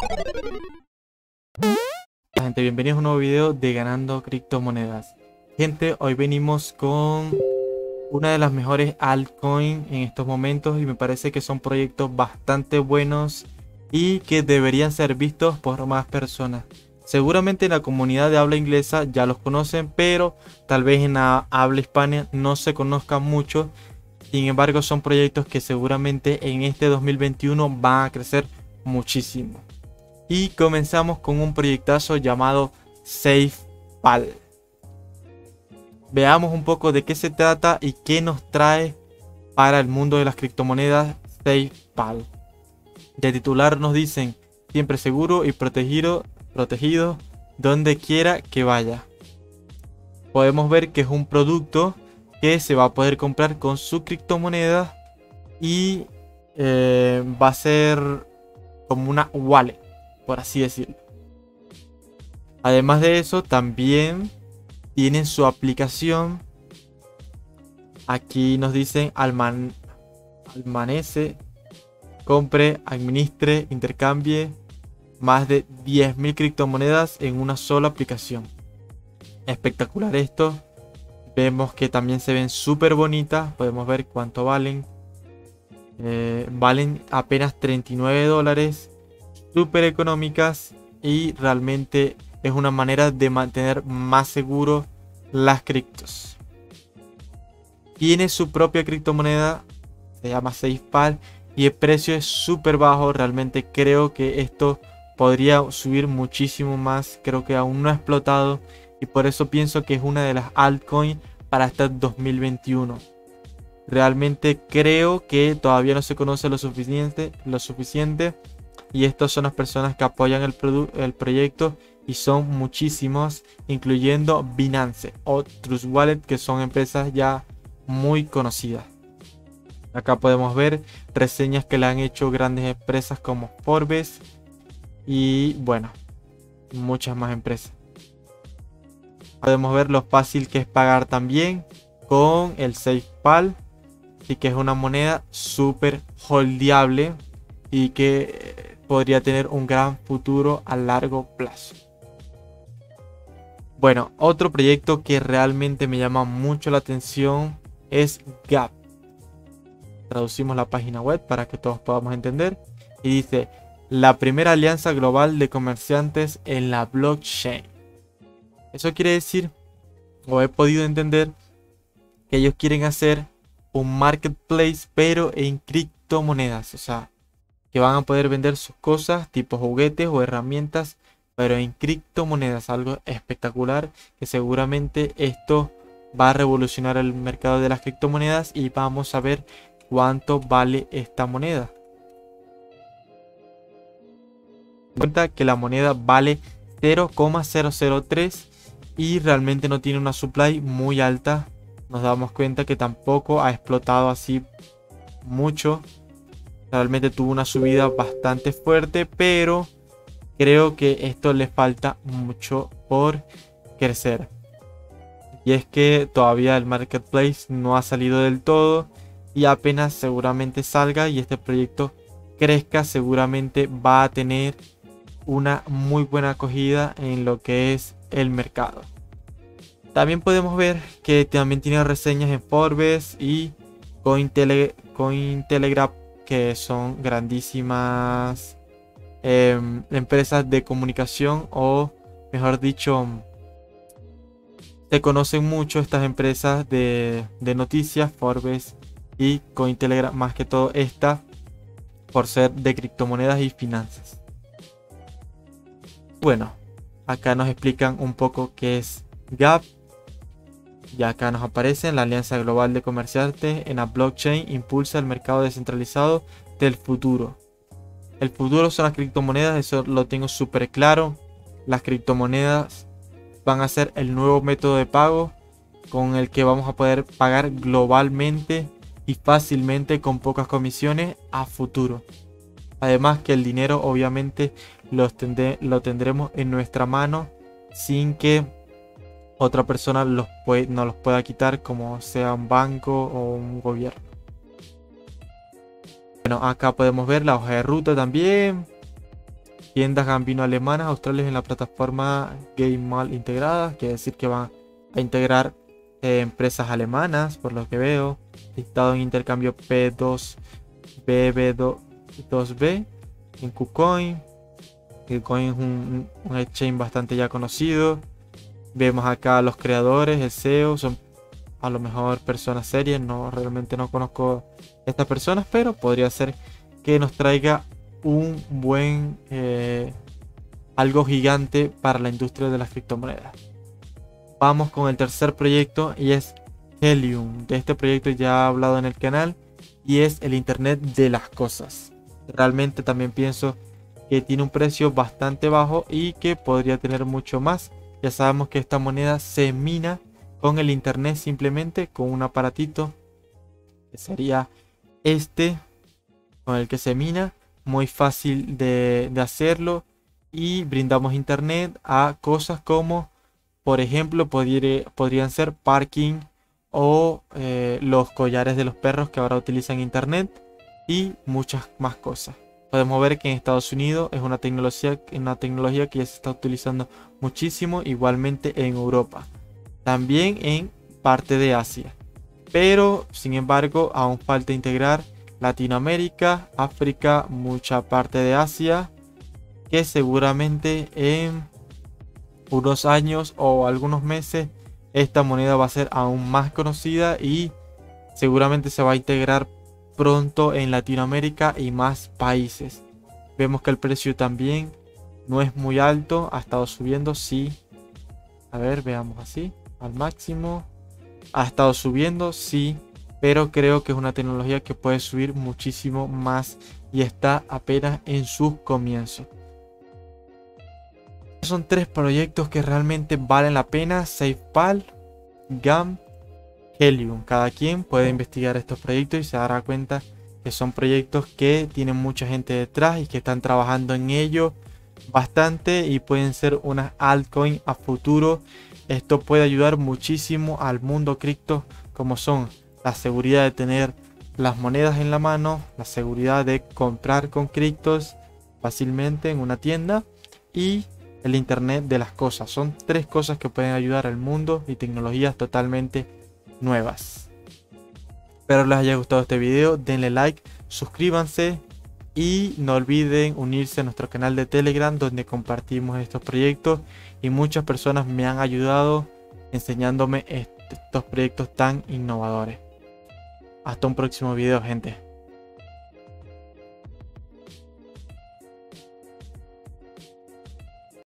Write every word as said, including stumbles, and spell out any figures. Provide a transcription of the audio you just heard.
Gente, bienvenidos a un nuevo video de Ganando Criptomonedas. Gente, hoy venimos con una de las mejores altcoins en estos momentos y me parece que son proyectos bastante buenos y que deberían ser vistos por más personas. Seguramente en la comunidad de habla inglesa ya los conocen, pero tal vez en la habla hispana no se conozcan mucho. Sin embargo, son proyectos que seguramente en este dos mil veintiuno van a crecer muchísimo. Y comenzamos con un proyectazo llamado SafePal. Veamos un poco de qué se trata y qué nos trae para el mundo de las criptomonedas SafePal. De titular nos dicen siempre seguro y protegido, protegido donde quiera que vaya. Podemos ver que es un producto que se va a poder comprar con su criptomoneda y eh, va a ser como una wallet, por así decirlo. Además de eso, también tienen su aplicación. Aquí nos dicen alman almanece, compre, administre, intercambie más de diez mil criptomonedas en una sola aplicación. Espectacular esto. Vemos que también se ven súper bonitas. Podemos ver cuánto valen. Eh, valen apenas treinta y nueve dólares. Súper económicas. Y realmente es una manera de mantener más seguro las criptos. Tiene su propia criptomoneda. Se llama SafePal. Y el precio es súper bajo. Realmente creo que esto podría subir muchísimo más. Creo que aún no ha explotado. Y por eso pienso que es una de las altcoins para este dos mil veintiuno. Realmente creo que todavía no se conoce lo suficiente, lo suficiente. Y estas son las personas que apoyan el, el proyecto. Y son muchísimos, incluyendo Binance o Trust Wallet, que son empresas ya muy conocidas. Acá podemos ver reseñas que le han hecho grandes empresas como Forbes. Y bueno, muchas más empresas. Podemos ver lo fácil que es pagar también con el SafePal. Y que es una moneda súper holdeable. Y que podría tener un gran futuro a largo plazo. Bueno, otro proyecto que realmente me llama mucho la atención es Gap. Traducimos la página web para que todos podamos entender. Y dice, la primera alianza global de comerciantes en la blockchain. Eso quiere decir, o he podido entender, que ellos quieren hacer un marketplace pero en criptomonedas. O sea, que van a poder vender sus cosas tipo juguetes o herramientas pero en criptomonedas. Algo espectacular, que seguramente esto va a revolucionar el mercado de las criptomonedas. Y vamos a ver cuánto vale esta moneda. Cuenta que la moneda vale cero coma cero cero tres y realmente no tiene una supply muy alta. Nos damos cuenta que tampoco ha explotado así mucho. Realmente tuvo una subida bastante fuerte, pero creo que esto le falta mucho por crecer. Y es que todavía el marketplace no ha salido del todo y apenas seguramente salga y este proyecto crezca, seguramente va a tener una muy buena acogida en lo que es el mercado. También podemos ver que también tiene reseñas en Forbes y Cointele Cointelegraph, que son grandísimas eh, empresas de comunicación, o mejor dicho, se conocen mucho estas empresas de, de noticias, Forbes y Cointelegraph, más que todo esta, por ser de criptomonedas y finanzas. Bueno, acá nos explican un poco qué es Gap. Y acá nos aparece: la Alianza Global de Comerciantes en la Blockchain impulsa el mercado descentralizado del futuro. El futuro son las criptomonedas, eso lo tengo súper claro. Las criptomonedas van a ser el nuevo método de pago con el que vamos a poder pagar globalmente y fácilmente con pocas comisiones a futuro. Además que el dinero obviamente lo, tendré, lo tendremos en nuestra mano sin que otra persona los puede, nos los pueda quitar, como sea un banco o un gobierno. Bueno, acá podemos ver la hoja de ruta también. tiendas Gambino alemanas, australes en la plataforma GameMall integrada, quiere decir que van a integrar eh, empresas alemanas, por lo que veo. Listado en intercambio P dos B B dos B en KuCoin. KuCoin es un, un exchange bastante ya conocido. Vemos acá a los creadores, el C E O, son a lo mejor personas serias. No, realmente no conozco estas personas, pero podría ser que nos traiga un buen eh, algo gigante para la industria de las criptomonedas. Vamos con el tercer proyecto y es Helium. De este proyecto ya he hablado en el canal y es el internet de las cosas. Realmente también pienso que tiene un precio bastante bajo y que podría tener mucho más. Ya sabemos que esta moneda se mina con el internet, simplemente con un aparatito que sería este con el que se mina. Muy fácil de, de hacerlo y brindamos internet a cosas como, por ejemplo, podría, podrían ser parking o eh, los collares de los perros que ahora utilizan internet y muchas más cosas. Podemos ver que en Estados Unidos es una tecnología, una tecnología que ya se está utilizando muchísimo, igualmente en Europa, también en parte de Asia, pero sin embargo aún falta integrar Latinoamérica, África, mucha parte de Asia, que seguramente en unos años o algunos meses esta moneda va a ser aún más conocida y seguramente se va a integrar pronto en Latinoamérica y más países. Vemos que el precio también no es muy alto, ha estado subiendo, sí. A ver, veamos así, al máximo. Ha estado subiendo, sí, pero creo que es una tecnología que puede subir muchísimo más y está apenas en sus comienzos. Son tres proyectos que realmente valen la pena: SafePal, Gam, Helium. Cada quien puede investigar estos proyectos y se dará cuenta que son proyectos que tienen mucha gente detrás y que están trabajando en ello bastante y pueden ser unas altcoins a futuro. Esto puede ayudar muchísimo al mundo cripto, como son la seguridad de tener las monedas en la mano, la seguridad de comprar con criptos fácilmente en una tienda y el internet de las cosas. Son tres cosas que pueden ayudar al mundo y tecnologías totalmente nuevas. Espero les haya gustado este video, denle like, suscríbanse y no olviden unirse a nuestro canal de Telegram, donde compartimos estos proyectos y muchas personas me han ayudado enseñándome estos proyectos tan innovadores. Hasta un próximo video, gente.